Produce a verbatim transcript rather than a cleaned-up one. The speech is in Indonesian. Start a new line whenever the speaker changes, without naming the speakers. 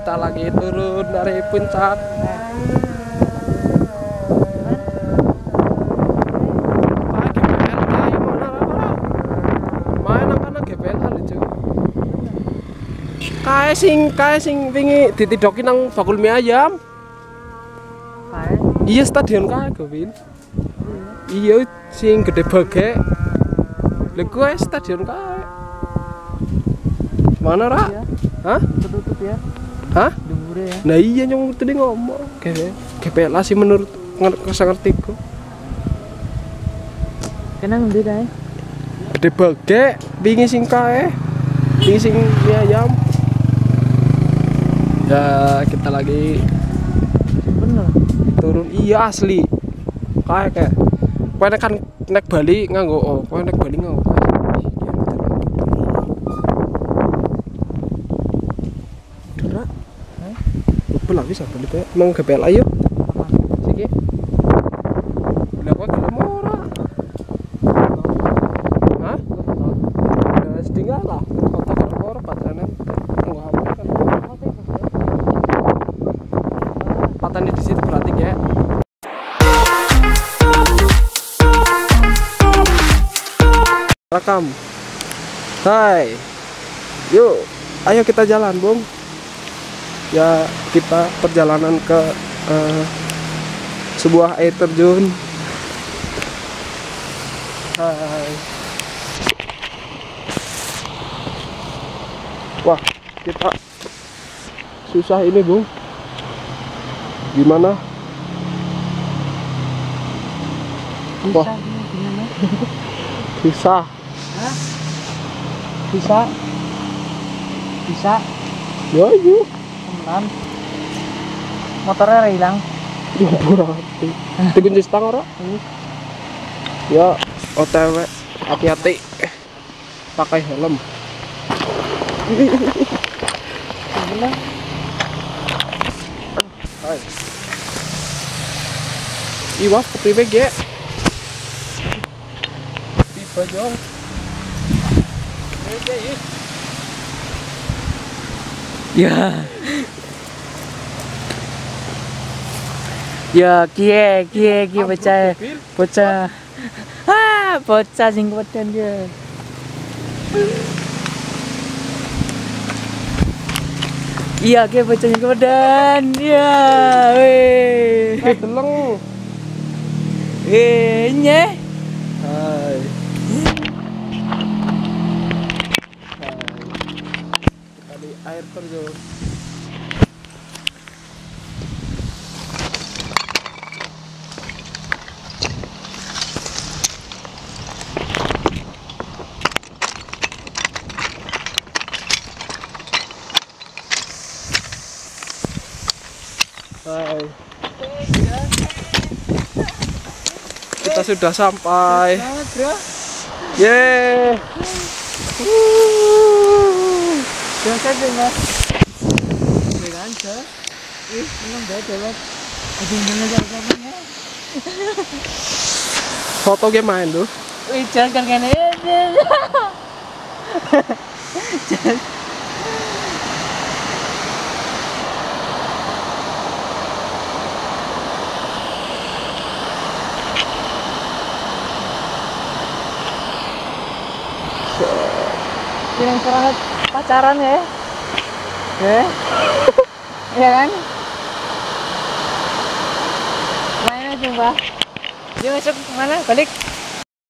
kita lagi turun dari puncak. Kae sing kae sing wingi ditidoki nang bakul mie ayam.
Kae?
Iya stadion kae Gowin. Iya sing gede bagek. Lha kuwi stadion kae. Mana ra?
Iya.
Hah?
Tertutup ya.
Hah?
Dhuwure ya.
Nah iya nyong tadi ngomong. Kayak G P L A sih menurut ngerti-ngertiku.
Kena ngendi kae?
Gede bagek, wingi sing kae. Wingi sing mie ayam. Ya kita lagi
Bener.
turun iya asli kayak kayak kowe nek kan nek Bali nganggo oh kowe nek Bali nganggo Dora
Hah?
lupa lah bisa Bali kayak nang G P L A yuk siki lah kowe gelem ora hah ya setinggal lah kota gelem ora patrane nggo H P kan patane di situ berarti ya. Rekam. Hai. Yuk, ayo kita jalan, Bung. Ya, kita perjalanan ke uh, sebuah air terjun. Hai. Wah, kita susah ini, Bung. Gimana?
Bisa
Wah.
gimana?
Susah.
Hah? Bisa. Bisa.
Ya iya.
Temenan. Motornya ora hilang.
Ya berarti. Dikunci stang ora?
Wis.
Ya, O T W hati-hati. Pakai helm.
Gila.
Hai. Iwak kepriwe ge? Tiba jong.
Ya. Ya kie kie kie bocah bocah. Ah, bocah sing wedan dia. Iya kie bocah sing wedan. Ya, weh.
Eh, deleng.
Eh, nyeh.
Hai. Kita di air terjun. Hai. Kita sudah sampai.
Selamat, Bro.
Yeay.
Biasa dengar. Dengan aja. Ih, menang deh jalan. Aduh, menang jalan-jalannya.
Foto game main tuh.
Wih, jangan kan kan ini. Jangan. Yang serang pacaran ya? Ya? Iya kan? Mainnya coba. Dia masuk mana? Balik.